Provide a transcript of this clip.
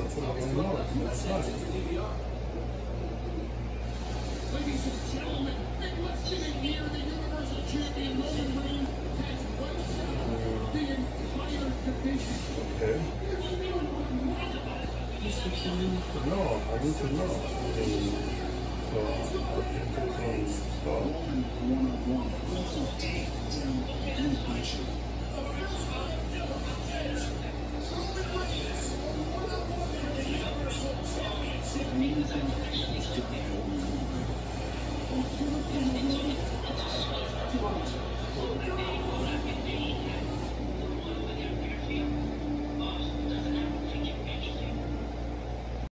Ladies and gentlemen, it must have been here the Universal Champion Roman Reigns has wiped out the entire division. Okay. No, I need to know.